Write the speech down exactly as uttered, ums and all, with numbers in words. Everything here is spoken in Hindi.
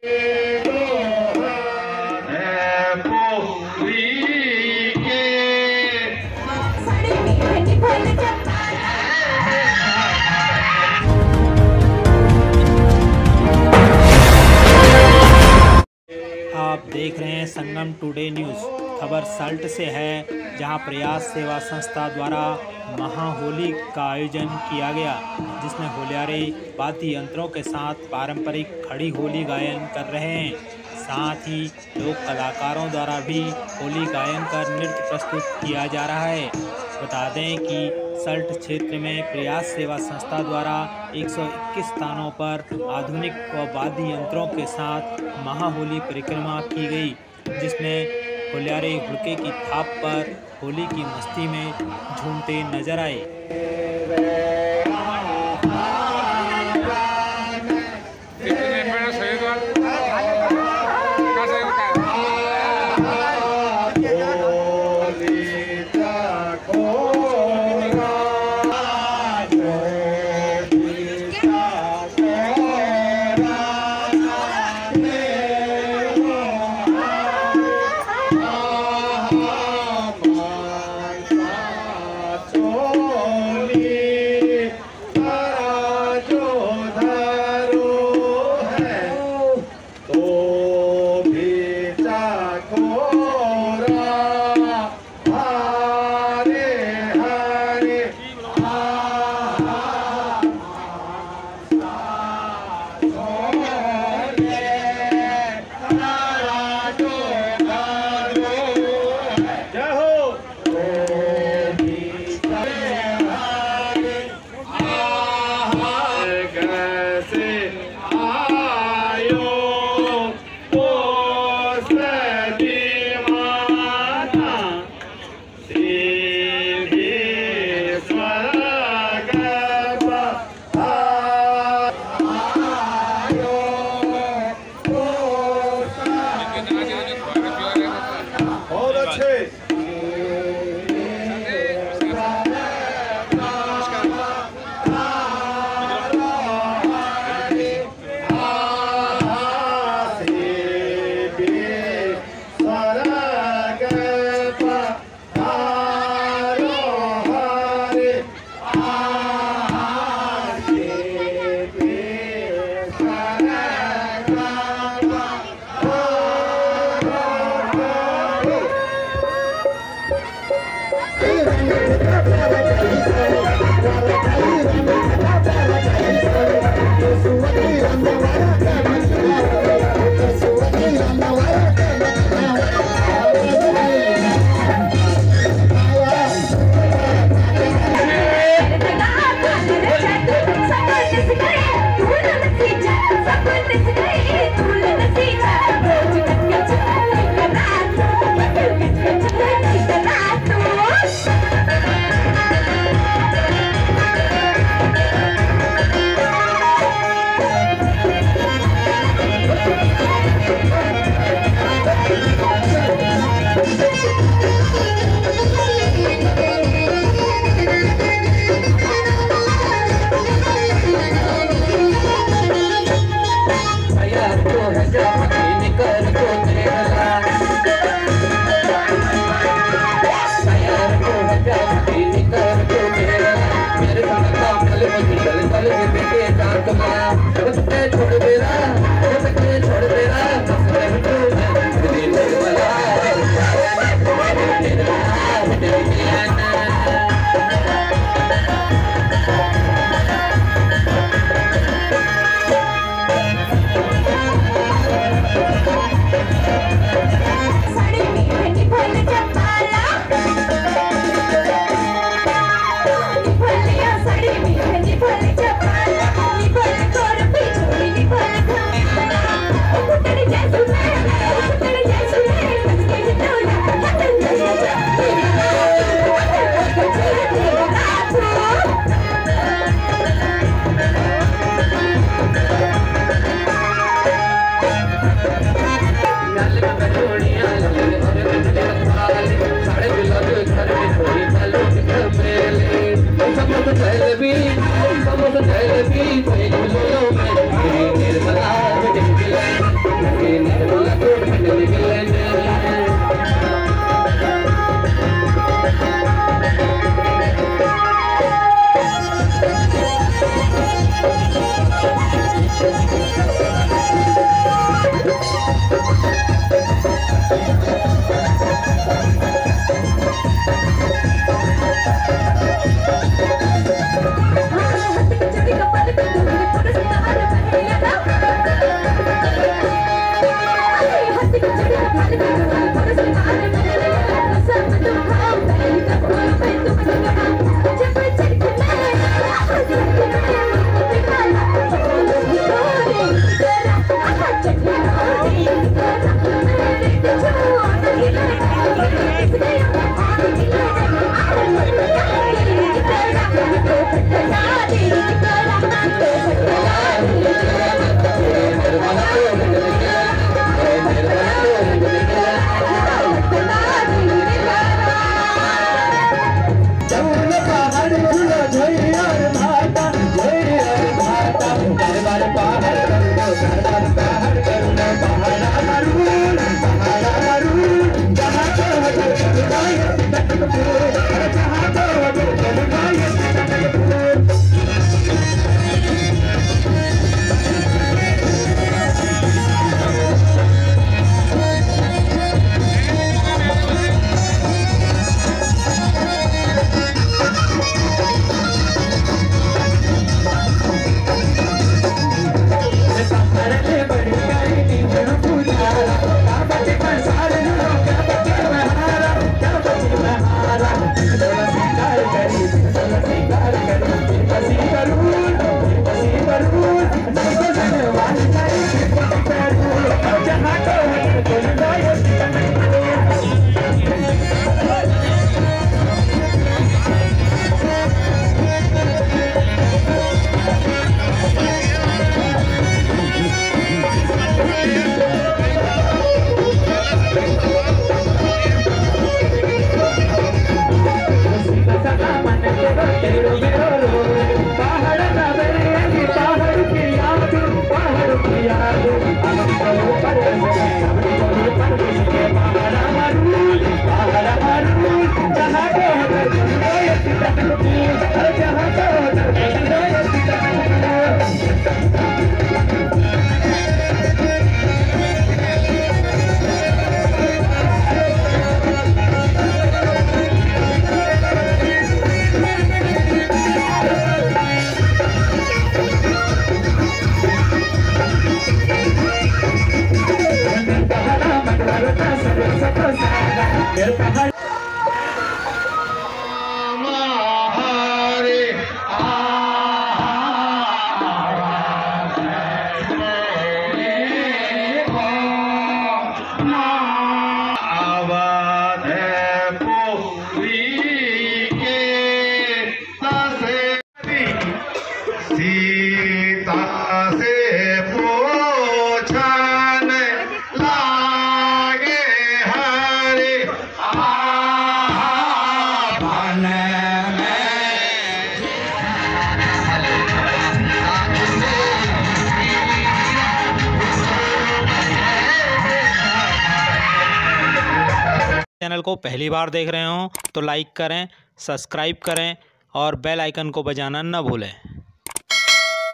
आप देख रहे हैं संगम टुडे न्यूज़। खबर सल्ट से है, जहां प्रयास सेवा संस्था द्वारा महाहोली का आयोजन किया गया, जिसमें होलियारे वाद्य यंत्रों के साथ पारंपरिक खड़ी होली गायन कर रहे हैं। साथ ही लोक कलाकारों द्वारा भी होली गायन कर नृत्य प्रस्तुत किया जा रहा है। बता दें कि सल्ट क्षेत्र में प्रयास सेवा संस्था द्वारा एक सौ इक्कीस स्थानों पर आधुनिक व वाद्य यंत्रों के साथ महाहोली परिक्रमा की गई, जिसमें होलियारे हुड़के की थाप पर होली की मस्ती में झूमते नजर आए। चैनल को पहली बार देख रहे हो तो लाइक करें, सब्सक्राइब करें और बेल आइकन को बजाना न भूलें।